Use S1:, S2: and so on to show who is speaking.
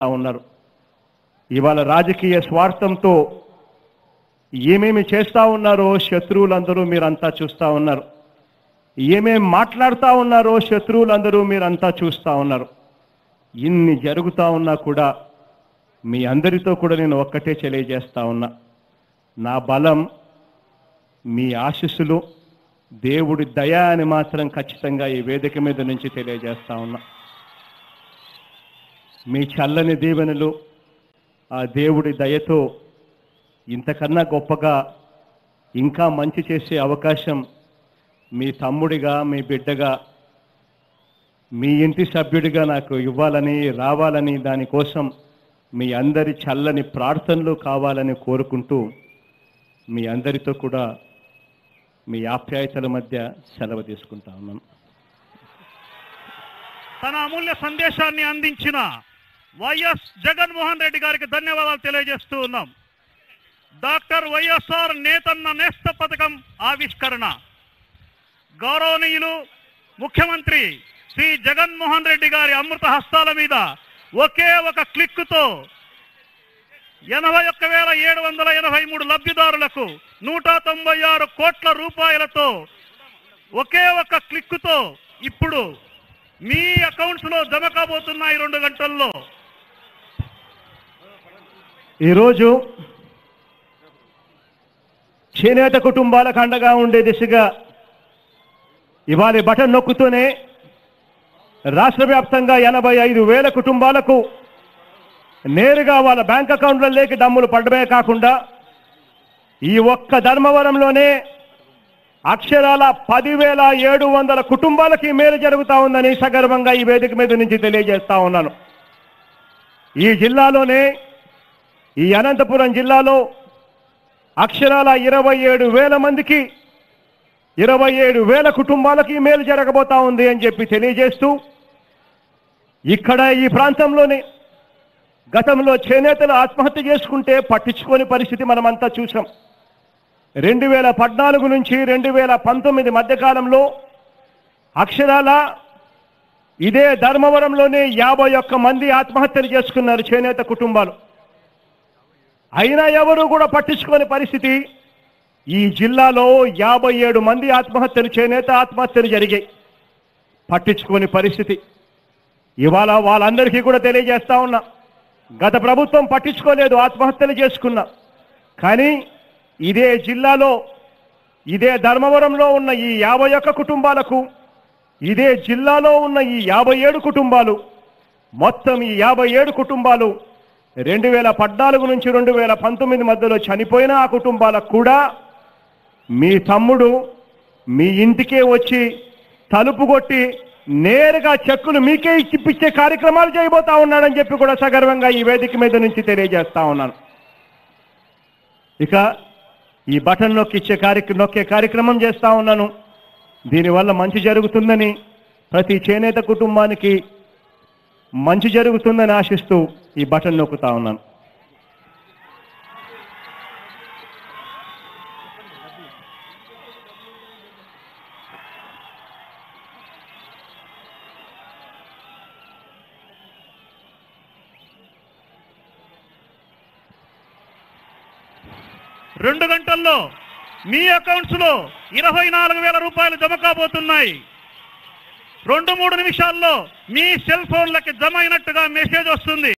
S1: ఉన్నారు. ఇవాళ రాజకీయ స్వార్థంతో ఏమేమి చేస్తా ఉన్నారో శత్రువులందరూ మీరంతా చూస్తా ఉన్నారు. ఏమేమి మాట్లాడుతూ ఉన్నారో శత్రువులందరూ మీరంతా చూస్తూ ఉన్నారు. ఇన్ని జరుగుతూ ఉన్నా కూడా మీ అందరితో కూడా నేను ఒక్కటే తెలియజేస్తా ఉన్నా, నా బలం మీ ఆశీస్సులు, దేవుడి దయ అని మాత్రం ఖచ్చితంగా ఈ వేదిక మీద నుంచి తెలియజేస్తా ఉన్నా. మీ చల్లని దీవెనలు, ఆ దేవుడి దయతో ఇంతకన్నా గొప్పగా ఇంకా మంచి చేసే అవకాశం మీ తమ్ముడిగా, మీ బిడ్డగా, మీ ఇంటి సభ్యుడిగా నాకు ఇవ్వాలని, రావాలని, దానికోసం మీ అందరి చల్లని ప్రార్థనలు కావాలని కోరుకుంటూ మీ అందరితో కూడా మీ ఆప్యాయతల మధ్య సెలవు తీసుకుంటా ఉన్నాను.
S2: తన అమూల్య సందేశాన్ని అందించిన వైఎస్ జగన్మోహన్ రెడ్డి గారికి ధన్యవాదాలు తెలియజేస్తూ ఉన్నాం. డాక్టర్ వైఎస్ఆర్ నేతన్న నేస్త పథకం ఆవిష్కరణ గౌరవనీయులు ముఖ్యమంత్రి శ్రీ జగన్మోహన్ రెడ్డి గారి అమృత హస్తాల మీద ఒకే ఒక క్లిక్కుతో 81,783 లబ్ధిదారులకు 196 కోట్ల రూపాయలతో ఒకే ఒక క్లిక్కుతో ఇప్పుడు మీ అకౌంట్స్ లో జమ కాబోతున్నాయి 2 గంటల్లో.
S1: ఈరోజు చేనేత కుటుంబాలకు అండగా ఉండే దిశగా ఇవాళ బటన్ నొక్కుతూనే రాష్ట్ర వ్యాప్తంగా 85,000 కుటుంబాలకు నేరుగా వాళ్ళ బ్యాంక్ అకౌంట్లలోకి డబ్బులు పడమే కాకుండా ఈ ఒక్క ధర్మవరంలోనే అక్షరాల 10,700 కుటుంబాలకి మేలు జరుగుతా ఉందని సగర్వంగా ఈ వేదిక మీద నుంచి తెలియజేస్తా ఉన్నాను. ఈ జిల్లాలోనే, ఈ అనంతపురం జిల్లాలో అక్షరాల 27,000 మందికి, 27,000 కుటుంబాలకి మేలు జరగబోతా ఉంది అని చెప్పి తెలియజేస్తూ, ఇక్కడ ఈ ప్రాంతంలోనే గతంలో చేనేతలు ఆత్మహత్య చేసుకుంటే పట్టించుకోని పరిస్థితి మనమంతా చూసాం. 2014 నుంచి 2019 మధ్యకాలంలో అక్షరాల ఇదే ధర్మవరంలోనే 51 మంది ఆత్మహత్యలు చేసుకున్నారు చేనేత కుటుంబాలు. అయినా ఎవరు కూడా పట్టించుకోని పరిస్థితి. ఈ జిల్లాలో 57 మంది ఆత్మహత్యలు, చేనేత ఆత్మహత్యలు జరిగాయి. పట్టించుకోని పరిస్థితి. ఇవాళ వాళ్ళందరికీ కూడా తెలియజేస్తా ఉన్నా, గత ప్రభుత్వం పట్టించుకోలేదు, ఆత్మహత్యలు చేసుకున్నా. కానీ ఇదే జిల్లాలో, ఇదే ధర్మవరంలో ఉన్న ఈ 51 కుటుంబాలకు, ఇదే జిల్లాలో ఉన్న ఈ 57 కుటుంబాలు, మొత్తం ఈ 57 కుటుంబాలు 2014 నుంచి 2019 మధ్యలో చనిపోయిన ఆ కుటుంబాలకు కూడా మీ తమ్ముడు మీ ఇంటికే వచ్చి తలుపు కొట్టి నేరుగా చెక్కులు మీకే ఇచ్చిపించే కార్యక్రమాలు చేయబోతా ఉన్నాడని చెప్పి కూడా సగర్వంగా ఈ వేదిక మీద నుంచి తెలియజేస్తా ఉన్నాను. ఇక ఈ బటన్ నొక్కే కార్యక్రమం చేస్తా ఉన్నాను. దీనివల్ల మంచి జరుగుతుందని, ప్రతి చేనేత కుటుంబానికి మంచి జరుగుతుందని ఆశిస్తూ ఈ బటన్ నొక్కుతా ఉన్నాను.
S2: రెండు గంటల్లో మీ అకౌంట్స్ లో 24,000 రూపాయలు జమ కాబోతున్నాయి. 2-3 నిమిషాల్లో మీ సెల్ ఫోన్లకి జమ అయినట్టుగా మెసేజ్ వస్తుంది.